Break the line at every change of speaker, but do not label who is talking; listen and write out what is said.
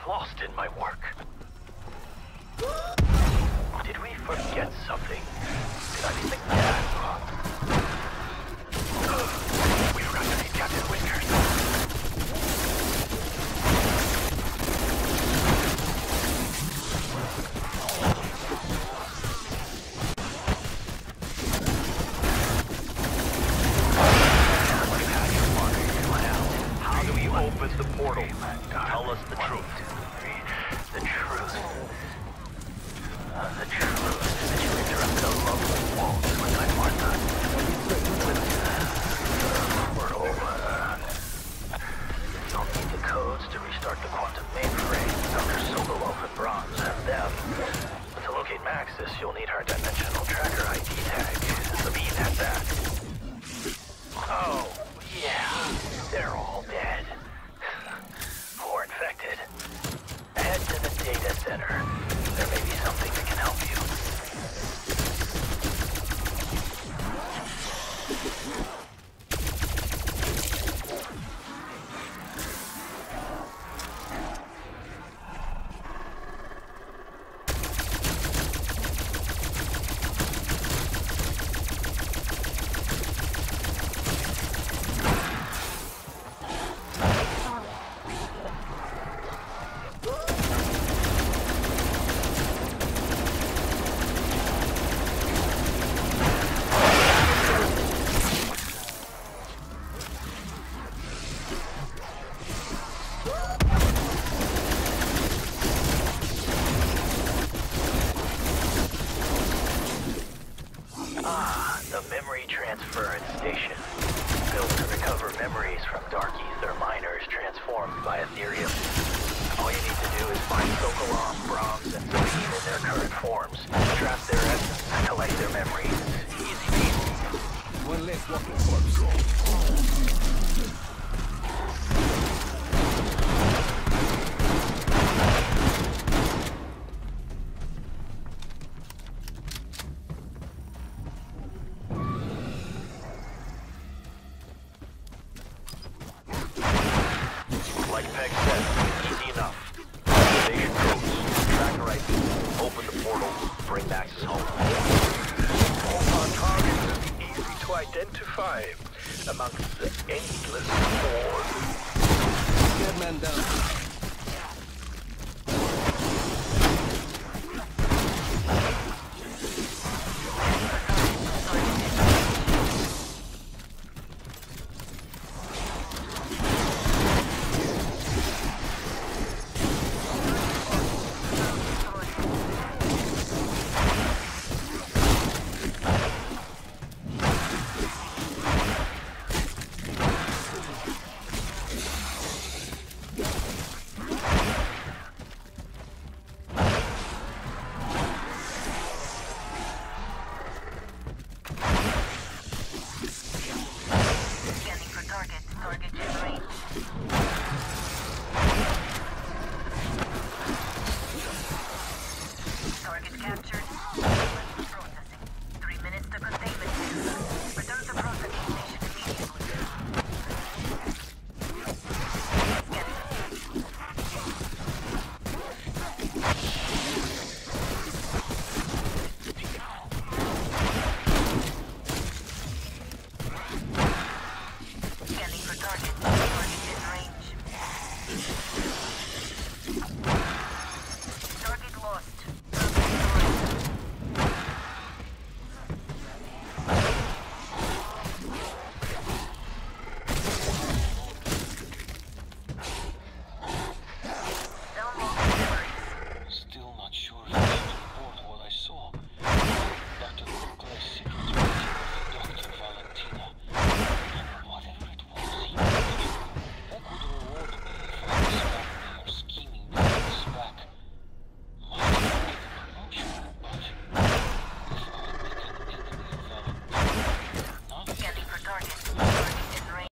lost in my work. Did we forget something? Did I leave the gas on? We forgot to meet Captain Winters. How do we open the portal? Tell us the truth. The truth. The truth is that you interrupted a lovely waltz with my Martha. Portal. You'll need the codes to restart the quantum mainframe. Dr. Sokolov and Bronze have them. But to locate Maxis, you'll need her dimensional tracker ID tag. Sabine has that. Oh, yeah. They're all dead. Or infected. Head to the data center. There may be something that can help you. Transference station. Built to recover memories from dark ether miners transformed by Ethereum. All you need to do is find Sokolov, Bronze, and Sabine in their current forms. Trap their essence, collect their memories. Easy peasy.
One less walking corpse.
Like Peg said, easy enough. Activation codes, tracker ID, open the portal, bring Maxis home.
Our target will be easy to identify amongst the endless horde.
Dead man down.